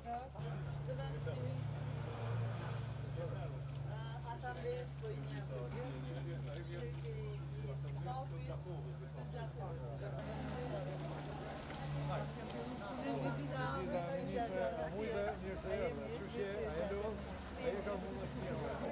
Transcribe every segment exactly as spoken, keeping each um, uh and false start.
Asamblees për një përgjith që i stafit të Gjakovës, të Gjakovës. Pas kam fillu punën me dita, mirë se gjatë. Mirë se gjatë. Si e ka mundë të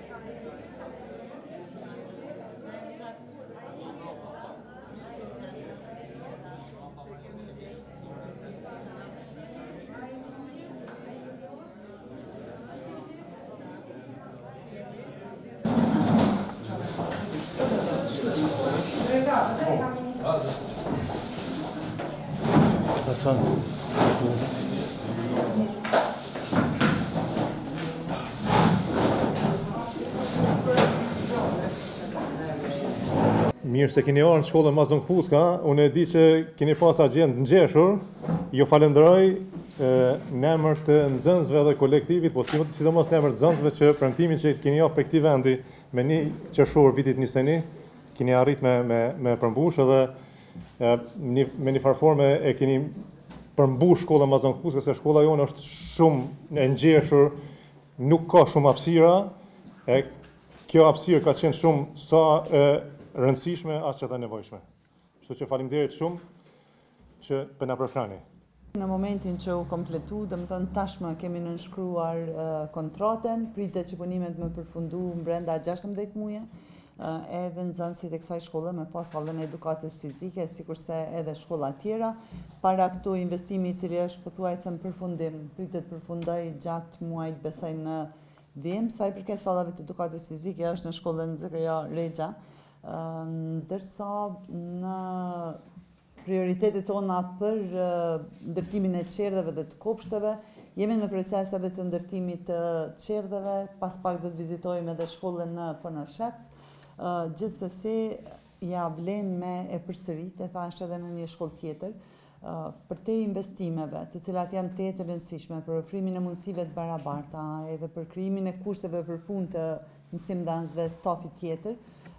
Hasan. Mirë se keni ardhur në shkollën Mazon Kpucka, unë e di që keni pas agjendë ngjeshur. Ju falenderoj në emër të nxënësve dhe kolektivit, po sidomos në emër të nxënësve që premtimin që keni japur për këtij vendi me një qershor vitit njëzet e një, keni arrit me me me përmbush edhe me një farforme e keni përmbush shkolla Mazon Kpucka, se shkolla jonë është shumë e ngjeshur, nuk ka shumë hapësira, e kjo hapësirë ka qenë shumë sa e rëndësishme as që dhe nevojshme. Kështu që faleminderit shumë që për na përfrani. Në momentin që u kompletu, dhe më thënë tashmë kemi nënshkruar uh, kontraten, pritet që punimet me përfundu brenda gjashtëmbëdhjetë muaje, uh, edhe nxënësit e kësaj shkolle me pas hallën e edukatës fizike, sikurse edhe shkolla tjera. Para këtu investimi i cili është pothuajse në përfundim, pritet përfundoj gjatë muajit besoj në dhjemë, sa i përket sallave të edukatës fizike është në shkollën Zakaria Rexha, uh, ndërsa në prioritetet tona për ndërtimin e qerdheve dhe të kopshteve, jemi në proces edhe të ndërtimit të qerdheve, pas pak do të vizitojmë edhe shkollën në Ponoshec. Gjithsesi, ja vlen me e përsërit, e thashtë edhe në një shkollë tjetër, për te investimeve, të cilat janë të të rëndësishme, për ofrimin e mundësive të barabarta, edhe për krijimin e kushteve për punë të mësimdhansve stafit tjetër,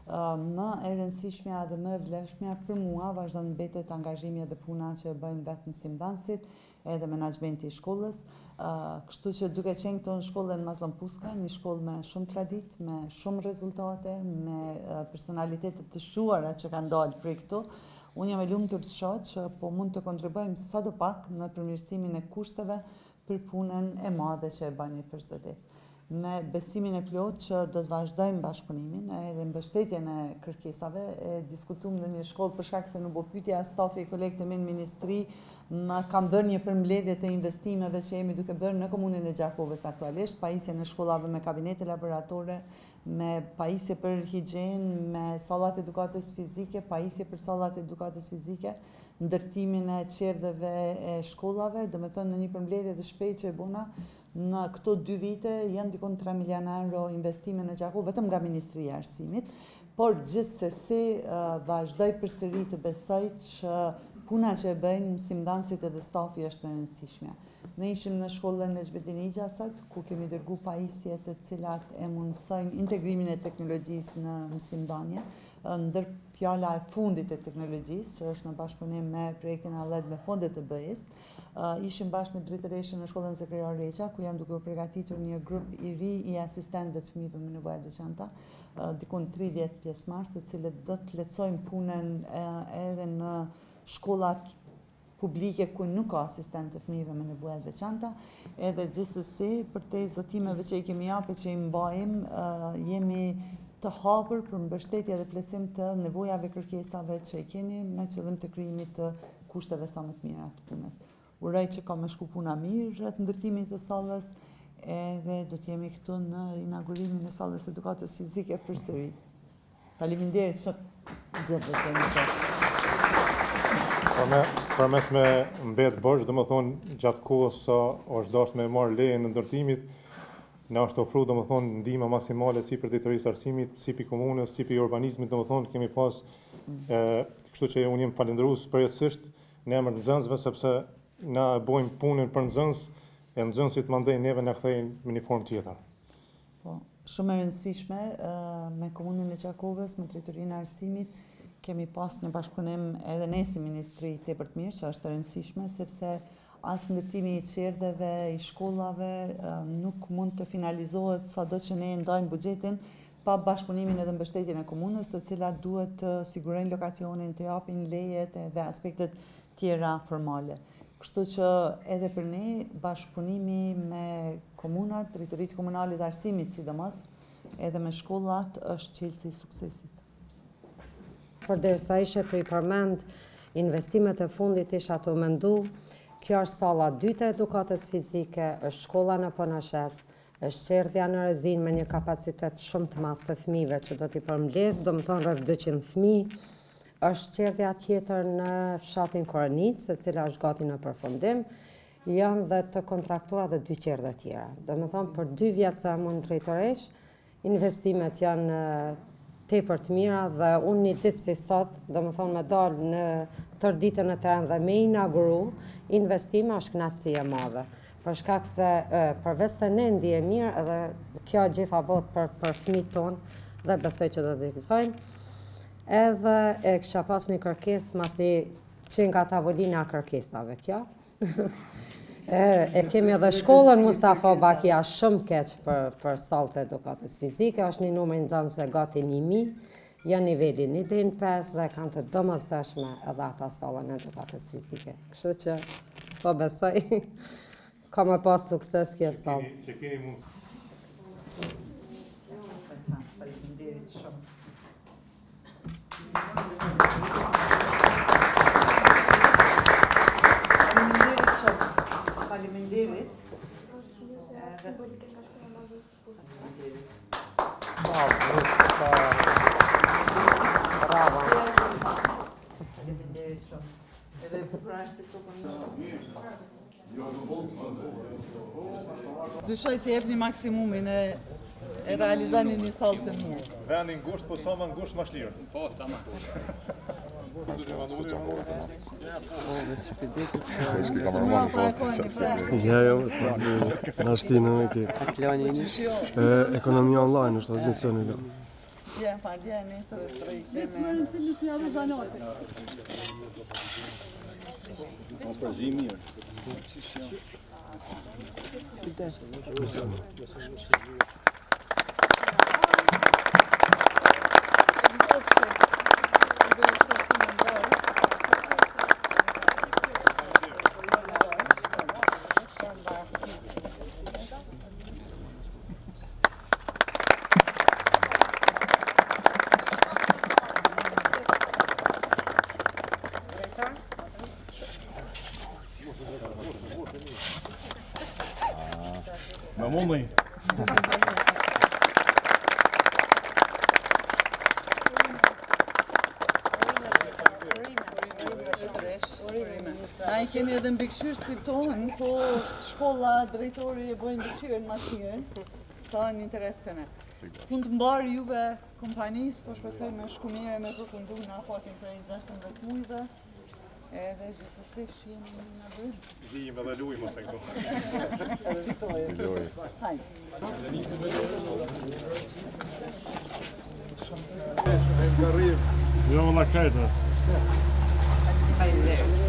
më e rëndësishmja dhe më e vlefshmja për mua vazhdo në mbetet angazhimi dhe puna që bëjnë vetë mësimdhanësit edhe menaxhmenti i shkollës. Kështu që duke qenë këto në shkollën Mazon Kpucka, një shkollë me shumë tradit, me shumë rezultate, me personalitetet të shuara që kanë dalë prej këtu, unë jam e lumtur të shoh që po mund të kontribuojmë sadopak në përmirësimin e kushteve për punën e madhe që e bani për çdo ditë. Me besimin e plot që do të vazhdojmë bashkëpunimin edhe mbështetjen e kërkesave, e diskutuam në një shkollë për shkak se nuk u pyetja stafi i kolegë të në ministri, më kam bërë një përmbledhje të investimeve që jemi duke bërë në komunën e Gjakovës aktualisht, pajisje në shkollave me kabinete laboratore, me pajisje për higjen, me sallat edukatës fizike, pajisje për sallat edukatës fizike, ndërtimin e qerdheve e shkollave, do të thonë në një përmbledhje të shpejtë që e bëna, në këto dy vite janë dikon tre milion euro investime në Gjakovë, vetëm nga Ministria e Arsimit, por gjithsesi vazhdoj përsëri të besoj që puna që e bëjnë mësimdhanësit edhe stafi është e rëndësishme. Ne ishim në shkollën e Xhbedin Ixhasat, ku kemi dërgu pajisje të cilat e mundsojnë integrimin e teknologjisë në mësimdhënie, ndër fjala e fundit e teknologjisë, që është në bashkëpunim me projektin Aled me fondet të B E-s. Ishim bashkë me drejtoreshën në shkollën Zakaria Rexha, ku janë duke u përgatitur një grup i ri i asistentëve të fëmijëve me nevoja të veçanta, dikon tridhjetë pjesëmarrës, të cilët do të lehtësojnë punën edhe në shkollat publike ku nuk ka asistent të fëmijëve me nevoja të veçanta, edhe gjithsesi për te zotimeve që i kemi japë që i mbajmë, jemi të hapur për mbështetje dhe plotësim të nevojave kërkesave që i keni me qëllim të krijimit të kushteve sa më të mira të punës. Uroj që ka me shku puna mirë rreth ndërtimit të sallës, edhe do të jemi këtu në inaugurimin e sallës edukatës fizike përsëri. Faleminderit shumë gjithë që më thotë. Përmes me mbet bërsh, dhe më thonë gjatë kohës sa është dashur me marrë leje në ndërtimit, na është ofruar dhe më thonë ndihma maksimale si për drejtorisë arsimit, si për komunës, si për urbanizmit, dhe më thonë kemi pas, e, kështu që unë jem falendërues përjetësisht në emër të nxënësve, sepse na bojmë punën për nxënës, e nxënësit mandej neve na kthejnë në një formë tjetër. Po, shumë e rëndësishme me komunën e Gjakovës, me drejtorinë e arsimit, kemi pas një bashkëpunim edhe ne si Ministri tepër të mirë, që është e rëndësishme, sepse as ndërtimi i qerdheve, i shkollave nuk mund të finalizohet sado që ne ndajmë buxhetin pa bashkëpunimin edhe mbështetjen e komunës, të cilat duhet të sigurojnë lokacionin, të japin lejet dhe aspektet tjera formale. Kështu që edhe për ne bashkëpunimi me komunat, drejtoritë komunale të arsimit sidomos, edhe me shkollat është çelësi i suksesit. Përderisa ishe të i përmend investimet e fundit isha të mendu, kjo është salla dytë e edukatës fizike, është shkolla në Ponashes, është qerdhja në Rezin me një kapacitet shumë të madh të fëmijëve që do t'i përmbledh, do më thonë rreth dyqind fëmijë, është qerdhja tjetër në fshatin Koranic, e cila është gati në përfundim, janë dhe të kontraktuara dhe dy qerdhe tjera. Do më thonë për dy vjetë sa mund drejtoresh, investimet janë tepër të mira dhe unë një ditë si sot, do më thonë me dalë në tërë ditën e tren dhe me inauguru, investime është kënaqësi e madhe. Për shkak se përveç se ne ndije mirë, edhe kjo gjitha botë për, për fëmijët tonë dhe besoj që do të gëzojnë. Edhe e kisha pas një kërkesë, masi që nga tavolina kërkesave kjo. E, e kemi edhe shkollën Mustafa Bakia shumë keq për, për sallët e edukatës fizike, është një numër nxënësve gati një mijë, janë niveli një deri në pesë dhe kanë të domosdoshme edhe ata sallën e edukatës fizike. Kështu që po besoj ka me pas sukses kjo sallë. Që keni mundësi. Faleminderit shumë. Faleminderit shumë. Faleminderit. Bravo. Faleminderit shumë. Edhe pranë se këto Dyshoj që jepni maksimumin e, e realizani një sallë të mirë. Vendin ngusht, po sa më ngusht më shlirë. Po, sa më. Ja, jo, në shtinë në këtë. Ekonomia online është azincioni lo. Ja, pardja e nesë dhe të rejtë me... Përzi mirë. Më mundi. Na i kemi edhe mbikëqyrë si tonë, po shkolla, drejtori e bojnë mbikëqyrën ma tjeren, sa në interes të ne. Pun të mbarë juve kompanisë, po shpresoj me shku mire me përfundu në afatin prej gjashtëmbëdhjetë mujve, edhe gjithsesi jemi në bërë. Vijim edhe lujim ose këto. Edhe vitojë. Hajde. Jo, valla kajta. Hajde.